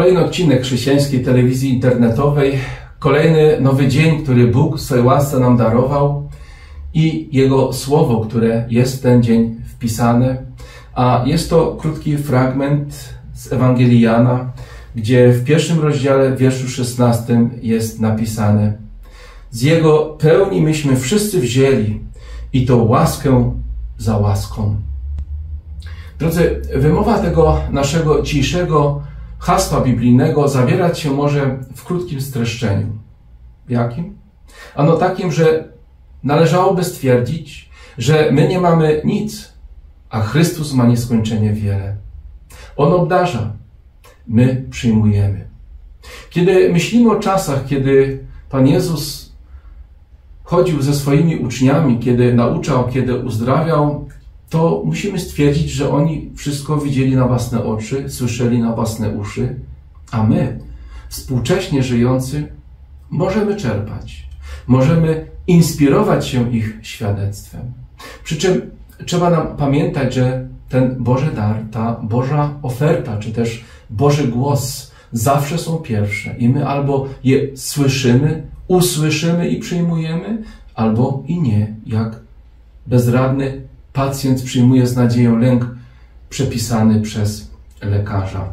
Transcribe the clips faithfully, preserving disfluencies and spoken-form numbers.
Kolejny odcinek chrześcijańskiej telewizji internetowej, kolejny nowy dzień, który Bóg w swojej łasce nam darował i Jego Słowo, które jest w ten dzień wpisane. A jest to krótki fragment z Ewangelii Jana, gdzie w pierwszym rozdziale, w wierszu szesnastym jest napisane: z Jego pełni myśmy wszyscy wzięli i to łaskę za łaską. Drodzy, wymowa tego naszego dzisiejszego hasła biblijnego zawierać się może w krótkim streszczeniu. Jakim? Ano takim, że należałoby stwierdzić, że my nie mamy nic, a Chrystus ma nieskończenie wiele. On obdarza, my przyjmujemy. Kiedy myślimy o czasach, kiedy Pan Jezus chodził ze swoimi uczniami, kiedy nauczał, kiedy uzdrawiał, to musimy stwierdzić, że oni wszystko widzieli na własne oczy, słyszeli na własne uszy, a my, współcześnie żyjący, możemy czerpać, możemy inspirować się ich świadectwem. Przy czym trzeba nam pamiętać, że ten Boży dar, ta Boża oferta, czy też Boży głos zawsze są pierwsze i my albo je słyszymy, usłyszymy i przyjmujemy, albo i nie, jak bezradny pacjent przyjmuje z nadzieją lek przepisany przez lekarza.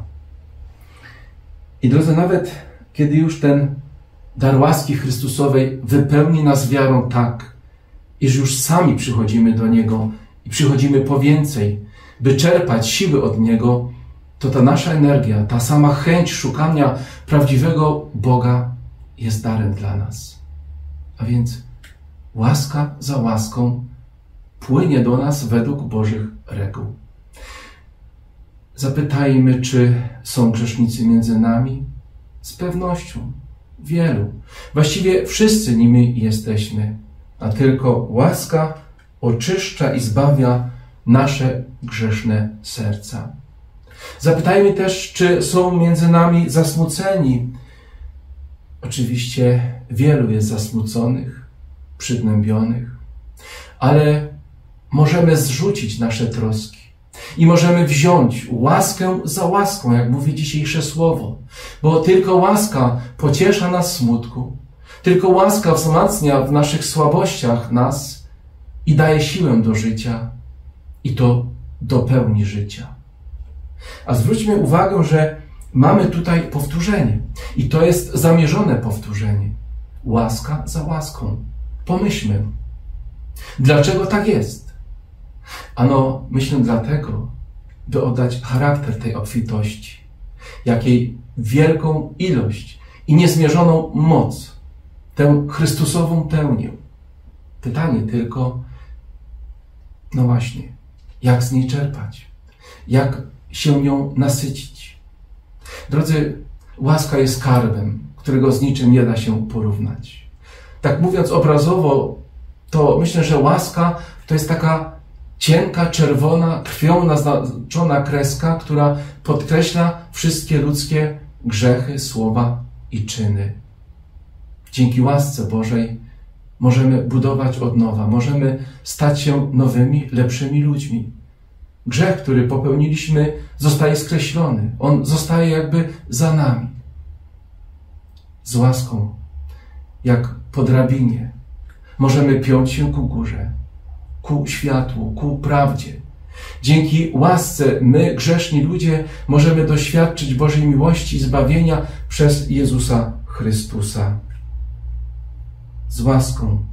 I drodzy, nawet kiedy już ten dar łaski Chrystusowej wypełni nas wiarą tak, iż już sami przychodzimy do Niego i przychodzimy po więcej, by czerpać siły od Niego, to ta nasza energia, ta sama chęć szukania prawdziwego Boga jest darem dla nas. A więc łaska za łaską płynie do nas według Bożych reguł. Zapytajmy, czy są grzesznicy między nami? Z pewnością. Wielu. Właściwie wszyscy nimi jesteśmy, a tylko łaska oczyszcza i zbawia nasze grzeszne serca. Zapytajmy też, czy są między nami zasmuceni. Oczywiście wielu jest zasmuconych, przygnębionych, ale możemy zrzucić nasze troski i możemy wziąć łaskę za łaską, jak mówi dzisiejsze słowo, bo tylko łaska pociesza nas w smutku, tylko łaska wzmacnia w naszych słabościach nas i daje siłę do życia i to do pełni życia. A zwróćmy uwagę, że mamy tutaj powtórzenie i to jest zamierzone powtórzenie. Łaska za łaską. Pomyślmy, dlaczego tak jest? Ano, myślę dlatego, by oddać charakter tej obfitości, jakiej wielką ilość i niezmierzoną moc, tę Chrystusową pełnię. Pytanie tylko, no właśnie, jak z niej czerpać? Jak się nią nasycić? Drodzy, łaska jest skarbem, którego z niczym nie da się porównać. Tak mówiąc obrazowo, to myślę, że łaska to jest taka cienka, czerwona, krwią naznaczona kreska, która podkreśla wszystkie ludzkie grzechy, słowa i czyny. Dzięki łasce Bożej możemy budować od nowa, możemy stać się nowymi, lepszymi ludźmi. Grzech, który popełniliśmy, zostaje skreślony. On zostaje jakby za nami. Z łaską, jak po drabinie, możemy piąć się ku górze, ku światłu, ku prawdzie. Dzięki łasce my, grzeszni ludzie, możemy doświadczyć Bożej miłości i zbawienia przez Jezusa Chrystusa. Z łaską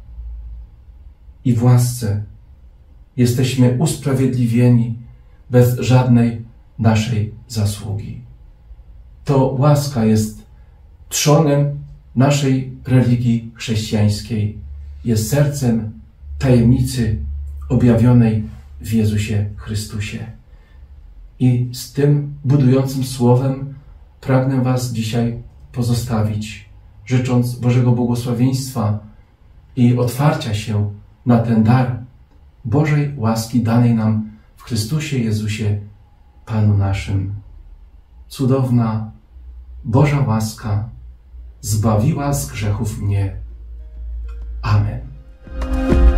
i w łasce jesteśmy usprawiedliwieni bez żadnej naszej zasługi. To łaska jest trzonem naszej religii chrześcijańskiej, jest sercem tajemnicy objawionej w Jezusie Chrystusie. I z tym budującym słowem pragnę Was dzisiaj pozostawić, życząc Bożego błogosławieństwa i otwarcia się na ten dar Bożej łaski danej nam w Chrystusie Jezusie, Panu naszym. Cudowna Boża łaska zbawiła z grzechów mnie. Amen.